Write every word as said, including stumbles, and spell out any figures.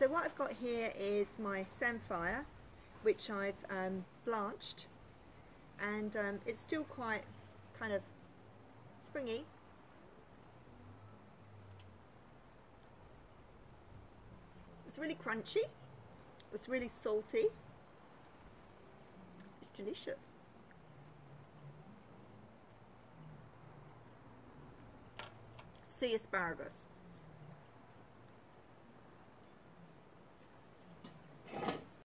So what I've got here is my Samphire, which I've um, blanched, and um, it's still quite kind of springy. It's really crunchy, it's really salty, it's delicious. Sea asparagus.